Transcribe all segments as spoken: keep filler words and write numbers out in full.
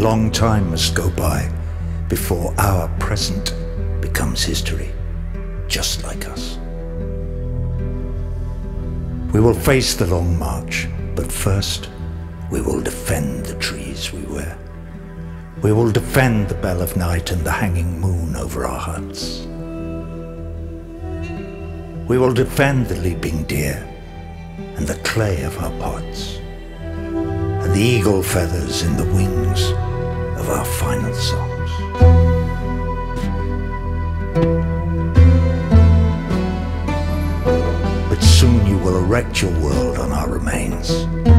long time must go by before our present becomes history, just like us. We will face the long march, but first we will defend the trees we wear. We will defend the bell of night and the hanging moon over our huts. We will defend the leaping deer and the clay of our pots, and the eagle feathers in the wings of our final songs. But soon you will erect your world on our remains.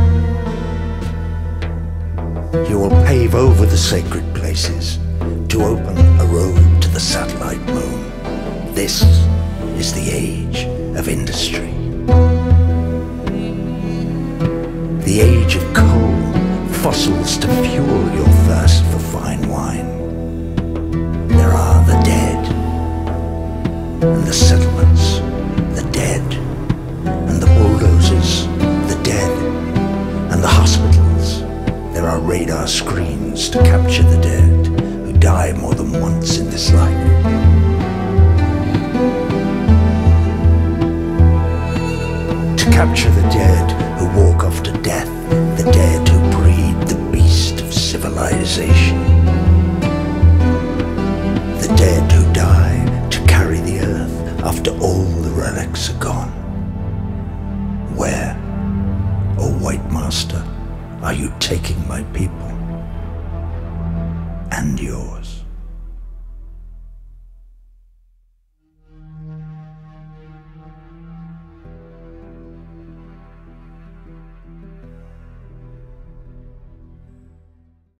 You will pave over the sacred places to open a road to the satellite moon. This is the age of industry. The age of coal, fossils to fuel your thirst for fine wine. There are the dead, and the settlements, the dead, and the bulldozers, the dead, and the hospitals. There are radar screens to capture the dead who die more than once in this life. To capture the dead who walk off to death, the dead who breed the beast of civilization. The dead